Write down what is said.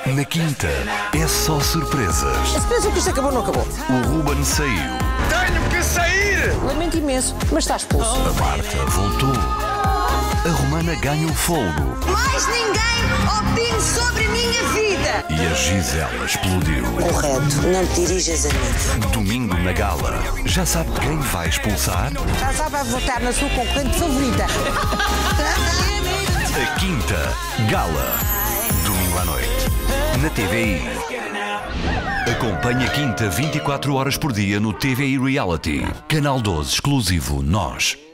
Na quinta, é só surpresas. Se pensa que isto acabou, não acabou. O Ruben saiu. Tenho que sair! Lamento imenso, mas está expulso. A Marta voltou. A Romana ganha o folgo. Mais ninguém opine sobre a minha vida. E a Gisela explodiu. Correto, não te dirijas a mim. Domingo na gala. Já sabe quem vai expulsar? Já vai votar na sua concorrente favorita. A quinta, gala. Domingo à noite. Na TVI. Acompanhe a quinta 24 horas por dia no TVI Reality. Canal 12 exclusivo Nós.